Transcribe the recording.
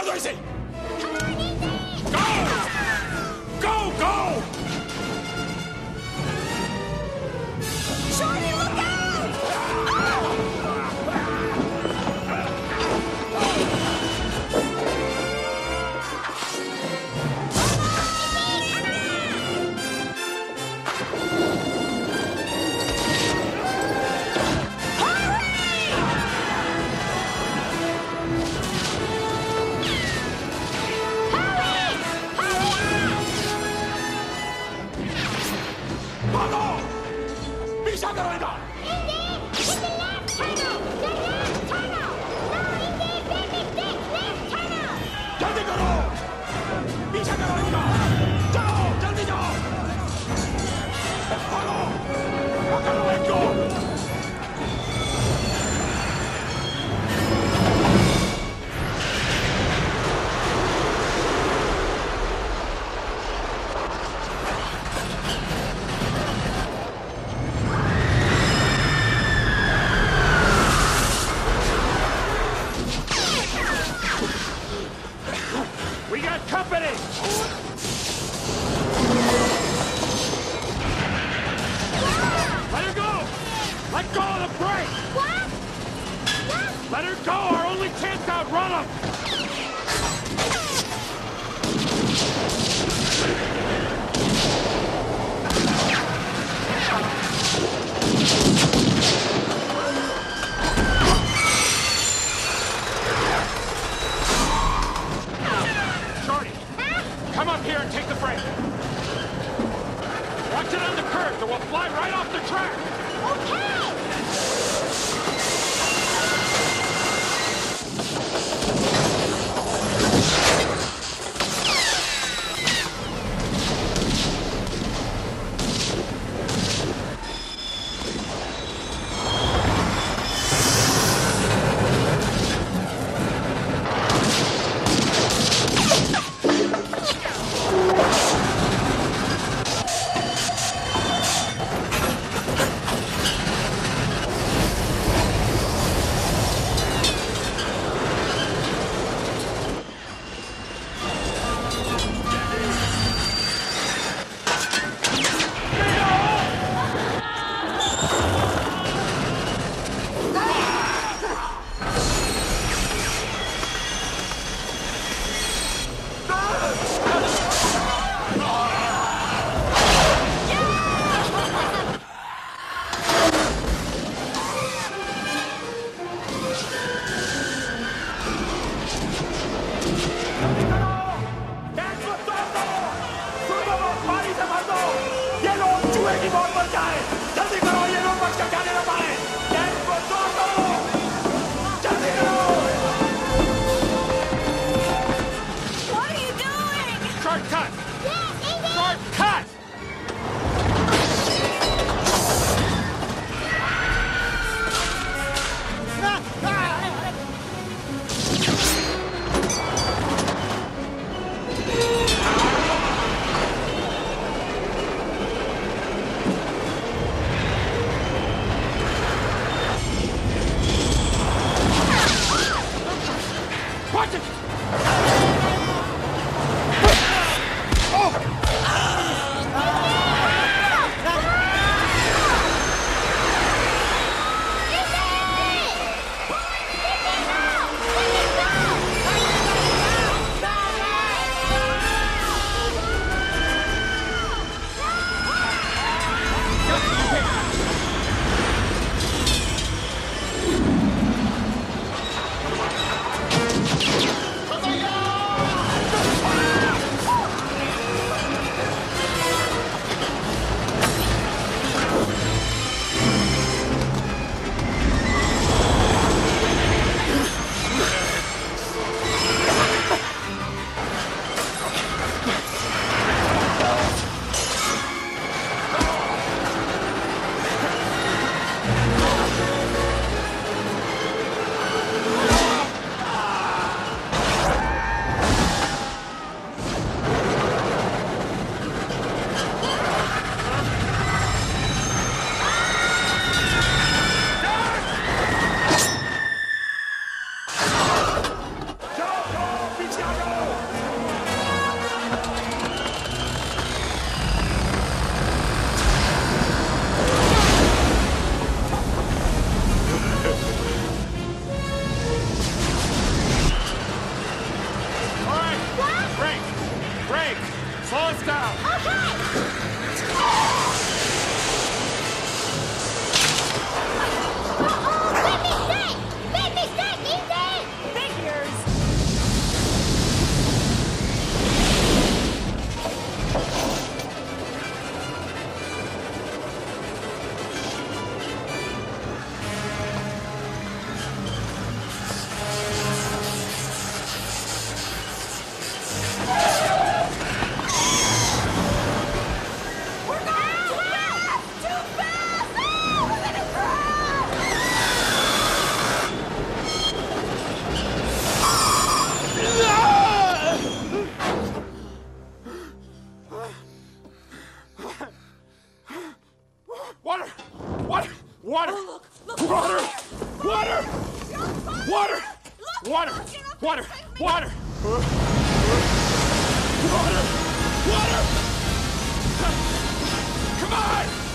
Todo easy! Come on, Indy! Go! Go, go! Shorty, look out! Oh! We got company! Let her go! Let go of the brake! What? Let her go! Our only chance to outrun them! Shorty, come up here and take the brake. Watch it on the curves or we'll fly right off the track! What are you doing? Shortcut! Yes, Indy! Shortcut! Water! Oh, look, Water! Water! You're fine. Water! Look, Water! look, you're not Water! gonna take me. Water! Water! Water! Come on!